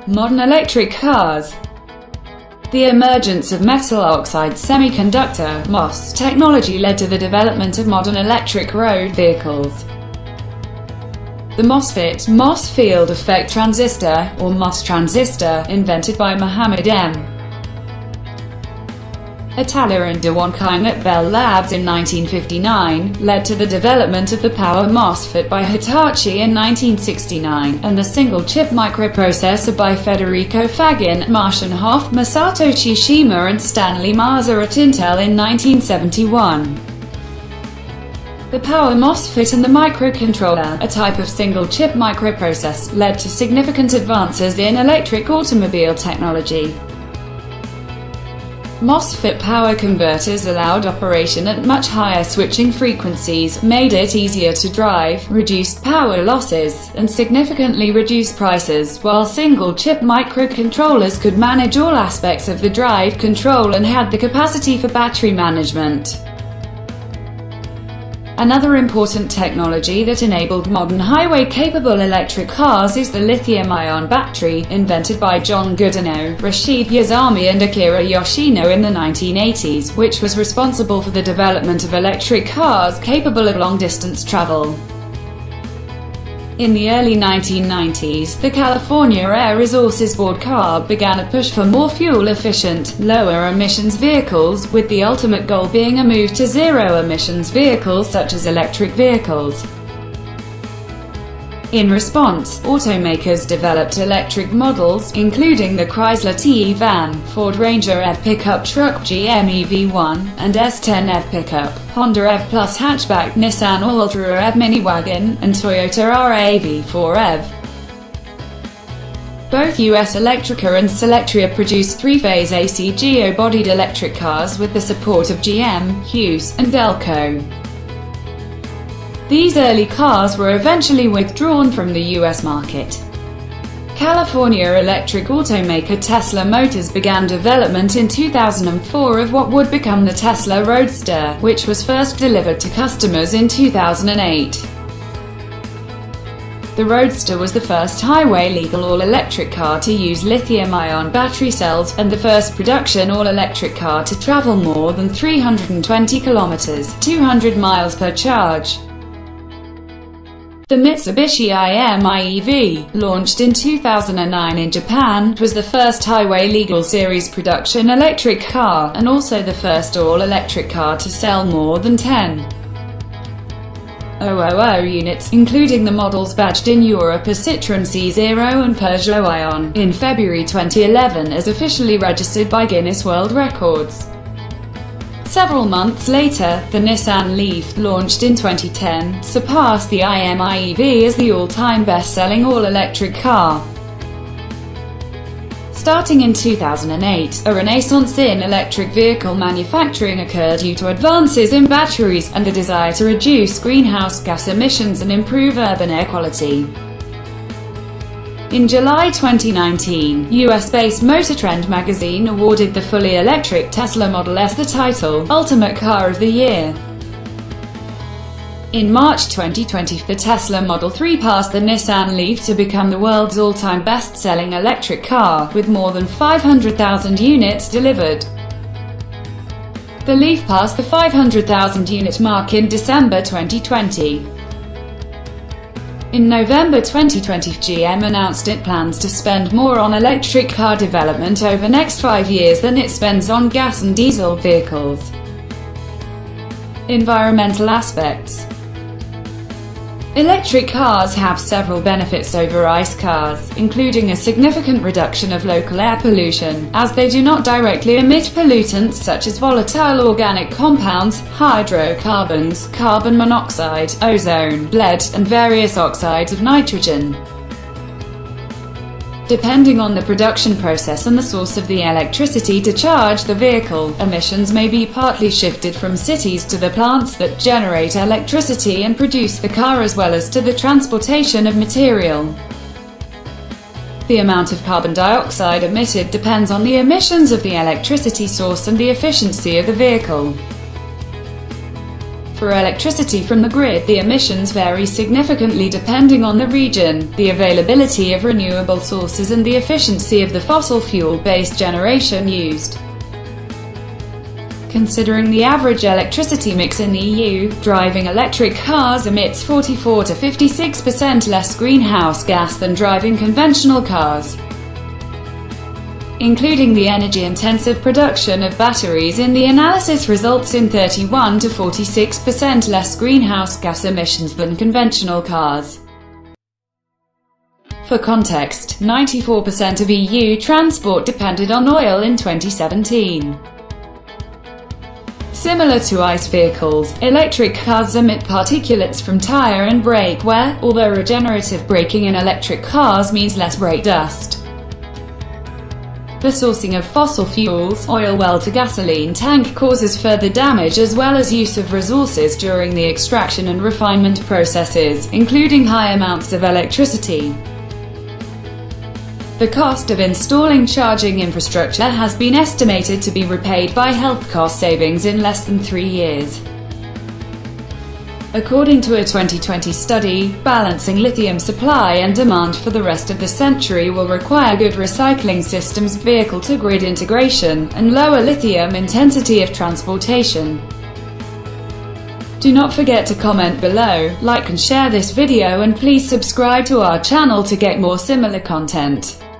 Modern electric cars. The emergence of metal oxide semiconductor (MOS) technology led to the development of modern electric road vehicles. The MOSFET (MOS field effect transistor, or MOS transistor), invented by Mohammed M. Atallah and Dewonkind at Bell Labs in 1959, led to the development of the power MOSFET by Hitachi in 1969, and the single-chip microprocessor by Federico Fagin, Martian Hoff, Masato Kishima and Stanley Maza at Intel in 1971. The power MOSFET and the microcontroller, a type of single-chip microprocessor, led to significant advances in electric automobile technology. MOSFET power converters allowed operation at much higher switching frequencies, made it easier to drive, reduced power losses, and significantly reduced prices, while single-chip microcontrollers could manage all aspects of the drive control and had the capacity for battery management. Another important technology that enabled modern highway-capable electric cars is the lithium-ion battery, invented by John Goodenough, Rashid Yazami and Akira Yoshino in the 1980s, which was responsible for the development of electric cars capable of long-distance travel. In the early 1990s, the California Air Resources Board CARB began a push for more fuel-efficient, lower-emissions vehicles, with the ultimate goal being a move to zero-emissions vehicles such as electric vehicles. In response, automakers developed electric models, including the Chrysler TE van, Ford Ranger EV pickup truck, GM EV1, and S10 EV pickup, Honda EV Plus hatchback, Nissan Altra EV miniwagon, and Toyota RAV4 EV. Both US Electrica and Selectria produced three-phase AC geo-bodied electric cars with the support of GM, Hughes, and Delco. These early cars were eventually withdrawn from the US market. California electric automaker Tesla Motors began development in 2004 of what would become the Tesla Roadster, which was first delivered to customers in 2008. The Roadster was the first highway-legal all-electric car to use lithium-ion battery cells, and the first production all-electric car to travel more than 320 kilometers (200 miles) per charge. The Mitsubishi i-MiEV, launched in 2009 in Japan, was the first highway-legal series production electric car, and also the first all-electric car to sell more than 10,000 units, including the models badged in Europe as Citroën C0 and Peugeot Ion, in February 2011 as officially registered by Guinness World Records. Several months later, the Nissan Leaf, launched in 2010, surpassed the i-MiEV as the all-time best-selling all-electric car. Starting in 2008, a renaissance in electric vehicle manufacturing occurred due to advances in batteries, and the desire to reduce greenhouse gas emissions and improve urban air quality. In July 2019, US-based MotorTrend magazine awarded the fully electric Tesla Model S the title, Ultimate Car of the Year. In March 2020, the Tesla Model 3 passed the Nissan Leaf to become the world's all-time best-selling electric car, with more than 500,000 units delivered. The Leaf passed the 500,000 unit mark in December 2020. In November 2020, GM announced it plans to spend more on electric car development over the next 5 years than it spends on gas and diesel vehicles. Environmental aspects. Electric cars have several benefits over ICE cars, including a significant reduction of local air pollution, as they do not directly emit pollutants such as volatile organic compounds, hydrocarbons, carbon monoxide, ozone, lead, and various oxides of nitrogen. Depending on the production process and the source of the electricity to charge the vehicle, emissions may be partly shifted from cities to the plants that generate electricity and produce the car, as well as to the transportation of material. The amount of carbon dioxide emitted depends on the emissions of the electricity source and the efficiency of the vehicle. For electricity from the grid, the emissions vary significantly depending on the region, the availability of renewable sources and the efficiency of the fossil fuel-based generation used. Considering the average electricity mix in the EU, driving electric cars emits 44 to 56% less greenhouse gas than driving conventional cars. Including the energy-intensive production of batteries in the analysis results in 31 to 46% less greenhouse gas emissions than conventional cars. For context, 94% of EU transport depended on oil in 2017. Similar to ICE vehicles, electric cars emit particulates from tire and brake wear, although regenerative braking in electric cars means less brake dust. The sourcing of fossil fuels, oil well to gasoline tank, causes further damage as well as use of resources during the extraction and refinement processes, including high amounts of electricity. The cost of installing charging infrastructure has been estimated to be repaid by health cost savings in less than 3 years. According to a 2020 study, balancing lithium supply and demand for the rest of the century will require good recycling systems, vehicle-to-grid integration, and lower lithium intensity of transportation. Do not forget to comment below, like and share this video, and please subscribe to our channel to get more similar content.